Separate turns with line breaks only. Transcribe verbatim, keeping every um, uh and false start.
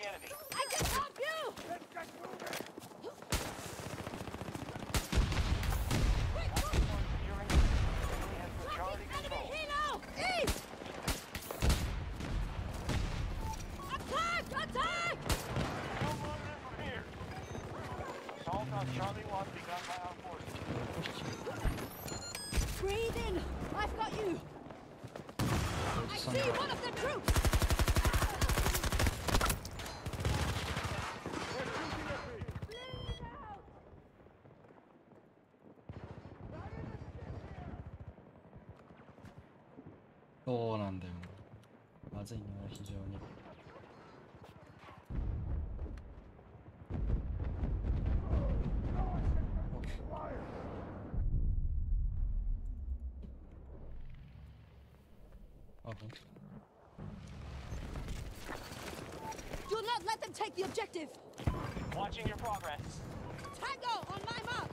the enemy.
I can help you!
Let's get moving!
Quick,
Round
move!
one securing. Enemy has
Tracking
majority
enemy
control.
helo! East! Attack! Attack!
No running from here. Assault on Charlie one begun by our forces.
Breathe in! I've got you! I see one of the troops!
They're shooting at me!
Bleed out!
そうなんだよな。まずいな、非常に。あ、ほんと。
Do not let them take the objective!
Watching your progress.
Tango on my mark!